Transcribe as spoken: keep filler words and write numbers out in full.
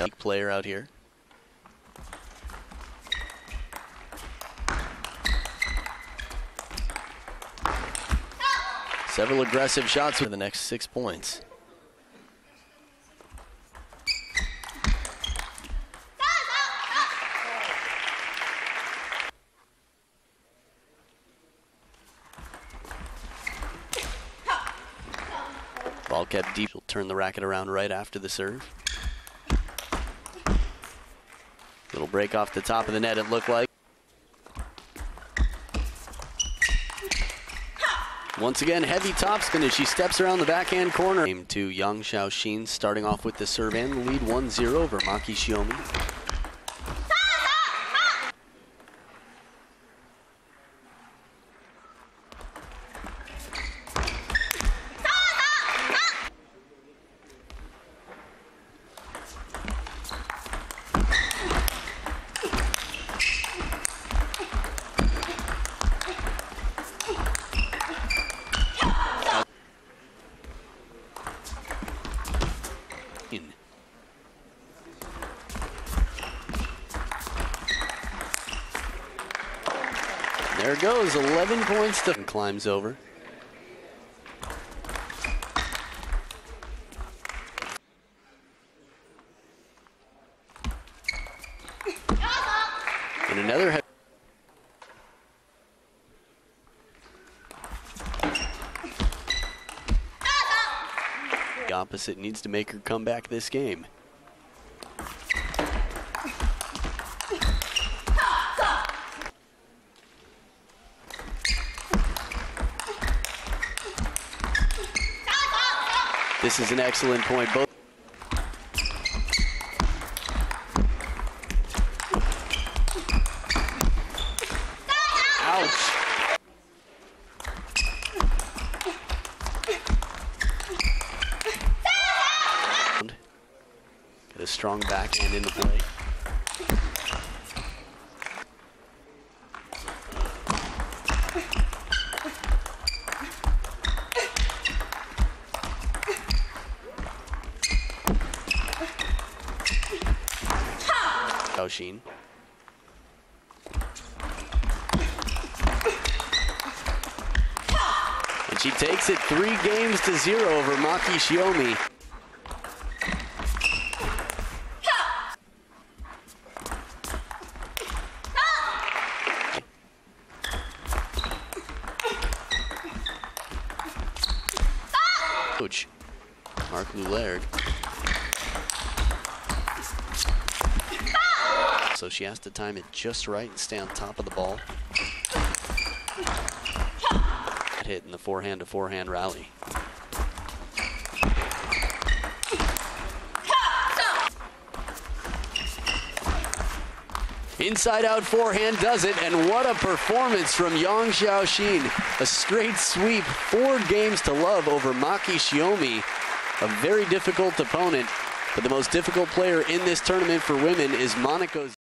player out here. Several aggressive shots for the next six points. Ball kept deep. Will turn the racket around right after the serve. Little break off the top of the net, it looked like. Once again, heavy topspin as she steps around the backhand corner. Game to Yang Xiaoxin, starting off with the serve and the lead one zero over Maki Shiomi. There it goes, eleven points to climbs over. And another head. The opposite needs to make her come back this game. This is an excellent point. Both Ouch. Get a strong backhand into play. Xiaoxin. And she takes it three games to zero over Maki Shiomi. Coach Mark Lullard. So she has to time it just right and stay on top of the ball. Hit in the forehand to forehand rally. Inside out forehand does it, and what a performance from Yang Xiaoxin. A straight sweep, four games to love over Maki Shiomi, a very difficult opponent. But the most difficult player in this tournament for women is Monaco's